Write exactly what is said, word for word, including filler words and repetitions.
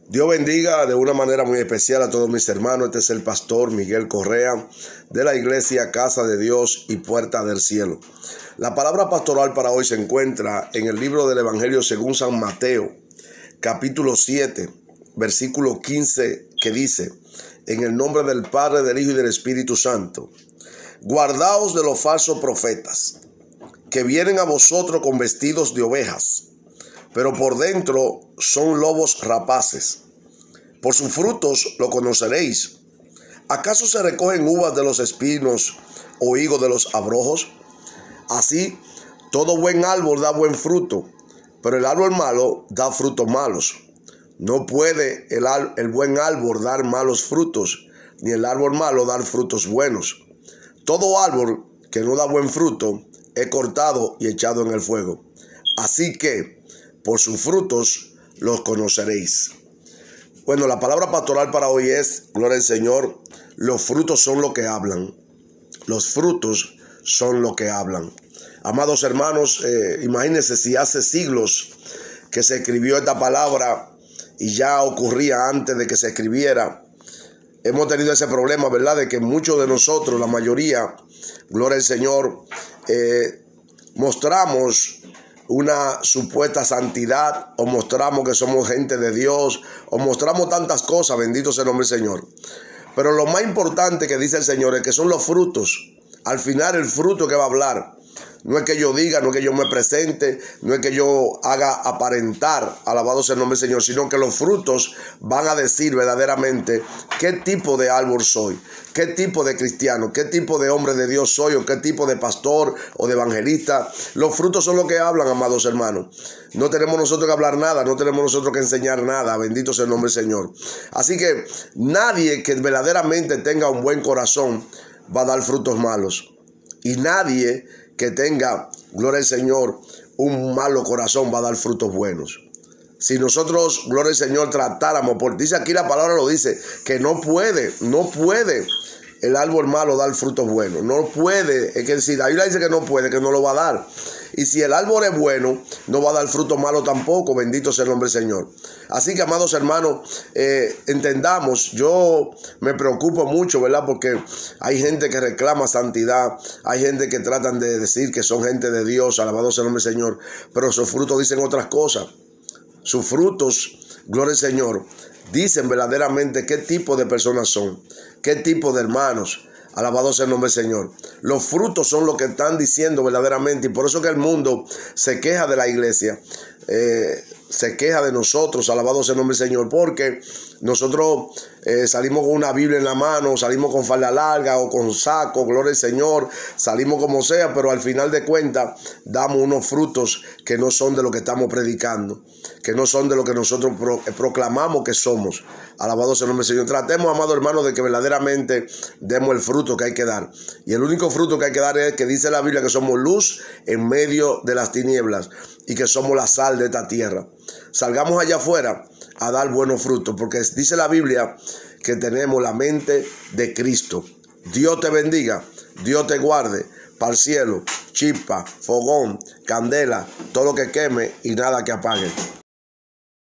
Dios bendiga de una manera muy especial a todos mis hermanos. Este es el pastor Miguel Correa de la iglesia Casa de Dios y Puerta del Cielo. La palabra pastoral para hoy se encuentra en el libro del Evangelio según San Mateo, capítulo siete, versículo quince, que dice: en el nombre del Padre, del Hijo y del Espíritu Santo, guardaos de los falsos profetas, que vienen a vosotros con vestidos de ovejas, pero por dentro son lobos rapaces. Por sus frutos lo conoceréis. ¿Acaso se recogen uvas de los espinos o higos de los abrojos? Así, todo buen árbol da buen fruto, pero el árbol malo da frutos malos. No puede el, el buen árbol dar malos frutos, ni el árbol malo dar frutos buenos. Todo árbol que no da buen fruto es cortado y echado en el fuego. Así que, por sus frutos los conoceréis. Bueno, la palabra pastoral para hoy es, gloria al Señor, los frutos son lo que hablan. Los frutos son lo que hablan. Amados hermanos, eh, imagínense si hace siglos que se escribió esta palabra y ya ocurría antes de que se escribiera. Hemos tenido ese problema, ¿verdad? De que muchos de nosotros, la mayoría, gloria al Señor, eh, mostramos una supuesta santidad, o mostramos que somos gente de Dios, o mostramos tantas cosas, bendito sea el nombre del Señor. Pero lo más importante que dice el Señor es que son los frutos. Al final el fruto que va a hablar. No es que yo diga, no es que yo me presente, no es que yo haga aparentar, alabado sea el nombre del Señor, sino que los frutos van a decir verdaderamente qué tipo de árbol soy, qué tipo de cristiano, qué tipo de hombre de Dios soy, o qué tipo de pastor o de evangelista. Los frutos son lo que hablan, amados hermanos. No tenemos nosotros que hablar nada, no tenemos nosotros que enseñar nada, bendito sea el nombre del Señor. Así que nadie que verdaderamente tenga un buen corazón va a dar frutos malos. Y nadie que tenga, gloria al Señor, un malo corazón va a dar frutos buenos. Si nosotros, gloria al Señor, tratáramos, porque dice aquí la palabra lo dice, que no puede, no puede el árbol malo dar frutos buenos. No puede, es que si la Biblia dice que no puede, que no lo va a dar. Y si el árbol es bueno, no va a dar frutos malos tampoco, bendito sea el nombre del Señor. Así que, amados hermanos, eh, entendamos, yo me preocupo mucho, ¿verdad? Porque hay gente que reclama santidad, hay gente que tratan de decir que son gente de Dios, alabado sea el nombre del Señor, pero sus frutos dicen otras cosas. Sus frutos, gloria al Señor, dicen verdaderamente qué tipo de personas son, qué tipo de hermanos. Alabado sea el nombre del Señor. Los frutos son lo que están diciendo verdaderamente, y por eso que el mundo se queja de la iglesia, eh, se queja de nosotros, alabado sea el nombre del Señor, porque nosotros eh, salimos con una Biblia en la mano, salimos con falda larga o con saco, gloria al Señor, salimos como sea, pero al final de cuentas damos unos frutos que no son de lo que estamos predicando, que no son de lo que nosotros pro, eh, proclamamos que somos. Alabado sea el nombre del Señor. Tratemos, amados hermanos, de que verdaderamente demos el fruto que hay que dar. Y el único fruto que hay que dar es que dice la Biblia que somos luz en medio de las tinieblas y que somos la sal de esta tierra. Salgamos allá afuera a dar buenos frutos, porque dice la Biblia que tenemos la mente de Cristo. Dios te bendiga, Dios te guarde. Para el cielo, chispa, fogón, candela, todo lo que queme y nada que apague.